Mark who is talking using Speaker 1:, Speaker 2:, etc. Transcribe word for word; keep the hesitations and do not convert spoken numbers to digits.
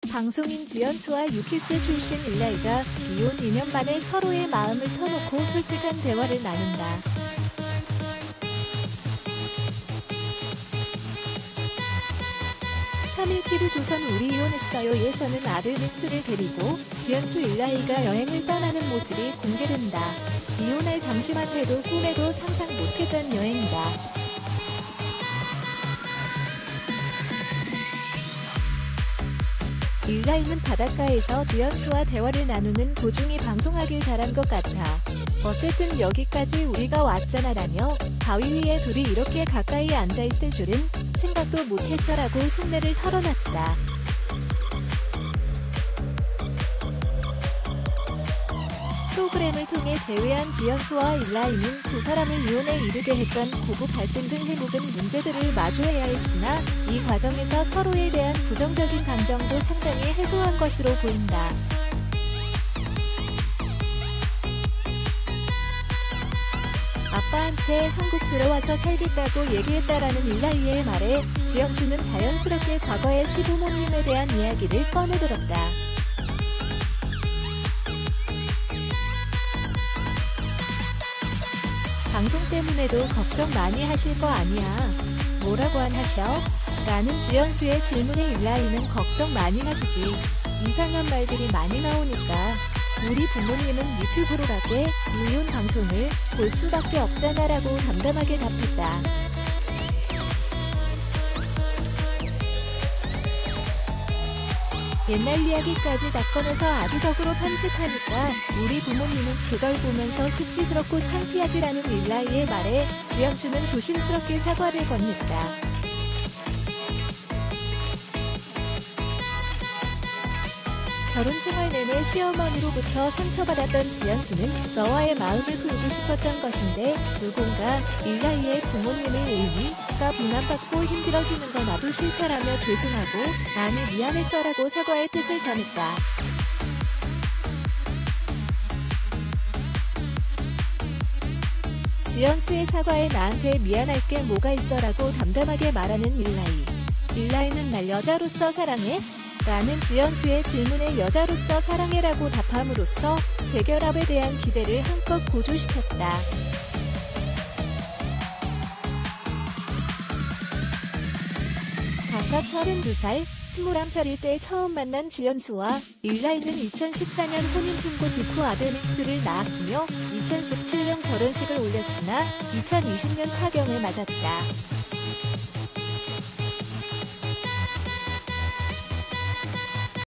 Speaker 1: 방송인 지연수와 유키스 출신 일라이가 이혼 이 년 만에 서로의 마음을 터놓고 솔직한 대화를 나눈다. 삼 일 티비조선 우리 이혼했어요에서는 아들 민수를 데리고 지연수 일라이가 여행을 떠나는 모습이 공개된다. 이혼할 당시만 해도 꿈에도 상상 못했던 여행이다. 일라이는 바닷가에서 지연수와 대화를 나누는 도중에 방송하길 잘한 것 같아. 어쨌든 여기까지 우리가 왔잖아 라며 바위 위에 둘이 이렇게 가까이 앉아있을 줄은 생각도 못했어 라고 속내를 털어놨다. 프로그램을 통해 재회한 지연수와 일라이는 두 사람을 이혼에 이르게 했던 고부 갈등 등 해묵은 문제들을 마주해야 했으나 이 과정에서 서로에 대한 부정적인 감정도 상당히 해소한 것으로 보인다. 아빠한테 한국 들어와서 살겠다고 얘기했다라는 일라이의 말에 지연수는 자연스럽게 과거의 시부모님에 대한 이야기를 꺼내들었다. 방송 때문에도 걱정 많이 하실 거 아니야. 뭐라고 안 하셔? 라는 지연수의 질문에 일라이는 걱정 많이 하시지. 이상한 말들이 많이 나오니까. 우리 부모님은 유튜브로라게 이혼 방송을 볼 수밖에 없잖아 라고 담담하게 답했다. 옛날 이야기까지 다 꺼내서 악의적으로 편집하니까 우리 부모님은 그걸 보면서 수치스럽고 창피하지라는 일라이의 말에 지연수는 조심스럽게 사과를 건넸다. 결혼 생활 내내 시어머니로부터 상처받았던 지연수는 너와의 마음을 풀고 싶었던 것인데 누군가 일라이의 부모님의 의미가 비난받고 힘들어지는 건 나도 싫다라며 죄송하고 많이 미안했어라고 사과의 뜻을 전했다. 지연수의 사과에 나한테 미안할 게 뭐가 있어라고 담담하게 말하는 일라이. 일라이는 날 여자로서 사랑해? 라는 지연수의 질문에 여자로서 사랑해라고 답함으로써 재결합에 대한 기대를 한껏 고조시켰다. 각각 서른두 살, 스물한 살일 때 처음 만난 지연수와 일라이는 이천십사 년 혼인신고 직후 아들 민수를 낳았으며 이천십칠 년 결혼식을 올렸으나 이천이십 년 파경을 맞았다.